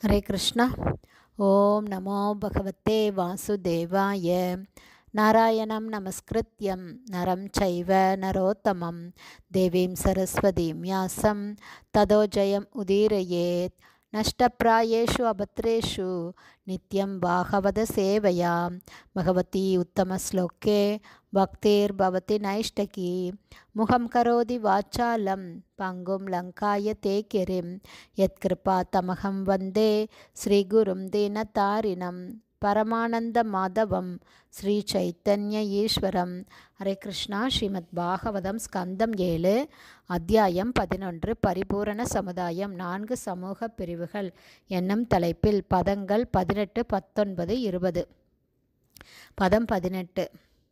हरे कृष्णा। ओम नमो भगवते वासुदेवाय। नारायणं नमस्कृत्यं नरं चैव नरोत्तमं देवीं सरस्वतीं व्यासं ततो जयम् उदीरयेत्। नष्टप्रायेषु अभद्रेषु नित्यं भागवत सेवया भगवती उत्तमश्लोके भक्तिर्भवति नैष्टकी। मुखं करोति वाचालं पङ्गुं लङ्कायते गिरिं यत्कृपातमहं वन्दे श्रीगुरुं दीनतारिणं परमानंद माधवं श्री चैतन्य ईश्वरं। हरे कृष्णा। श्रीमद् பாகவதம் ஸ்கந்தம் 7 அத்தியாயம் 11 பரிபூரண சமுதாயம் 4 சமூக பிரிவுகள் என்னும் தலைப்பில் பதங்கள் 18, 19, 20. பதம் 18.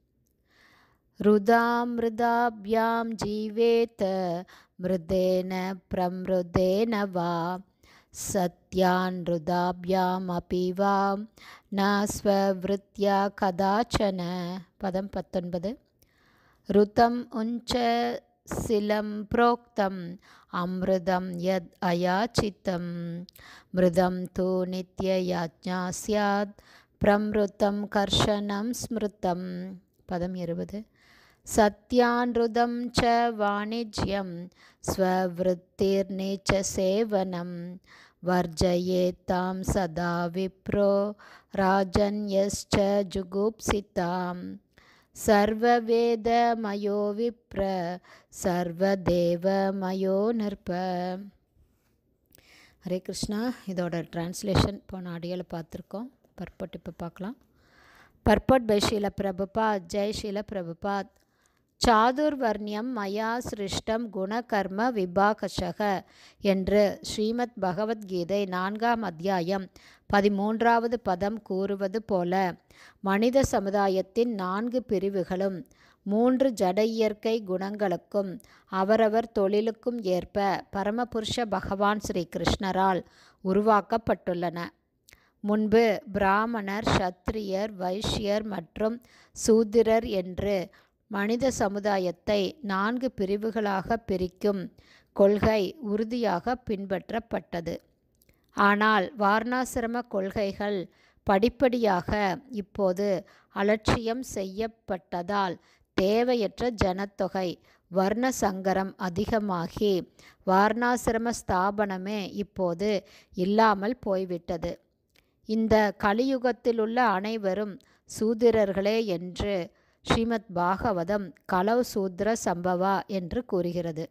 ருதாமிருதாப்யாம் ஜீவேத மிருதேன பிரமிருதேன வா சத்யான் ருதாப்யாம் அபிவா ந ஸ்வவ்ருத்யா கதாச்சன. பதம் 19. ருதம் உஞ்ச சிலம் புரோக்தம் அமிர்தம் யத் அயாச்சிதம் மிருதம் தூ நித்யயாஜ்ஞா ஸ்யாத் பிரம்ருதம் கர்ஷனம் ஸ்மிருதம். பதம் 20. சத்யான்ருதம் ச வாணிஜ்யம் ஸ்வவ்ருத்திர்நீச்ச சேவனம் வர்ஜயேத்தாம் சதா விப்ரோ ராஜன்யஸ்ச ஜுகுப்சிதாம் சர்வவேதமயோ விப்ர சர்வதேவமயோ நிர்ப. ஹரே கிருஷ்ணா. இதோட டிரான்ஸ்லேஷன் போன ஆடியோவில் பார்த்துருக்கோம். பர்பட் இப்போ பார்க்கலாம். Purport by Srila Prabhupad. ஜெய் ஷீல பிரபுபாத். சாதுர்வர்ணியம் மயா சிருஷ்டம் குணகர்ம விபாகஷக என்று ஸ்ரீமத் பகவத்கீதை 4ஆம் அத்தியாயம் 13வது பதம் கூறுவது போல மனித சமுதாயத்தின் 4 பிரிவுகளும் 3 ஜட இயற்கை குணங்களுக்கும் அவரவர் தொழிலுக்கும் ஏற்ப பரமபுருஷ பகவான் ஸ்ரீ கிருஷ்ணரால் உருவாக்கப்பட்டுள்ளன. முன்பு பிராமணர், சத்திரியர், வைஷ்யர் மற்றும் சூத்திரர் என்று மனித சமுதாயத்தை 4 பிரிவுகளாக பிரிக்கும் கொள்கை உறுதியாக பின்பற்றப்பட்டது. ஆனால் வார்ணாசிரம கொள்கைகள் படிப்படியாக இப்போது அலட்சியம் செய்யப்பட்டதால் தேவையற்ற ஜனத்தொகை வர்ண சங்கரம் அதிகமாகி வார்ணாசிரம ஸ்தாபனமே இப்போது இல்லாமல் போய்விட்டது. இந்த கலியுகத்திலுள்ள அனைவரும் சூத்திரர்களே என்று ஸ்ரீமத் பாகவதம் கலவ் சூத்ர சம்பவா என்று கூறுகிறது.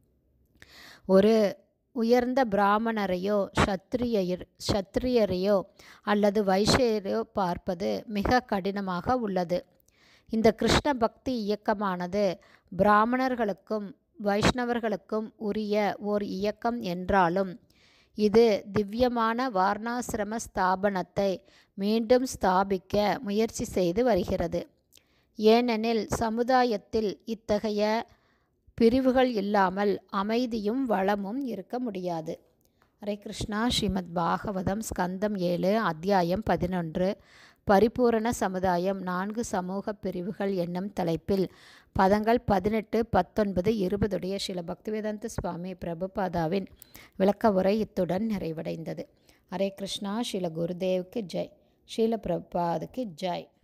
ஒரு உயர்ந்த பிராமணரையோ சத்திரியரையோ அல்லது வைஷ்யரையோ பார்ப்பது மிக கடினமாக உள்ளது. இந்த கிருஷ்ண பக்தி இயக்கமானது பிராமணர்களுக்கும் வைஷ்ணவர்களுக்கும் உரிய ஓர் இயக்கம் என்றாலும் இது திவ்யமான வார்ணாசிரம ஸ்தாபனத்தை மீண்டும் ஸ்தாபிக்க முயற்சி செய்து வருகிறது. ஏனெனில் சமுதாயத்தில் இத்தகைய பிரிவுகள் இல்லாமல் அமைதியும் வளமும் இருக்க முடியாது. ஹரே கிருஷ்ணா. ஸ்ரீமத் பாகவதம் ஸ்கந்தம் 7 அத்தியாயம் 11 பரிபூரண சமுதாயம் 4 சமூக பிரிவுகள் என்னும் தலைப்பில் பதங்கள் 18, 19, 20 ஸ்ரீல பக்திவேதாந்த சுவாமி பிரபுபாதாவின் விளக்க உரை இத்துடன் நிறைவடைந்தது. ஹரே கிருஷ்ணா. ஸ்ரீல குருதேவுக்கு ஜெய். ஸ்ரீல பிரபுபாதுக்கு ஜெய்.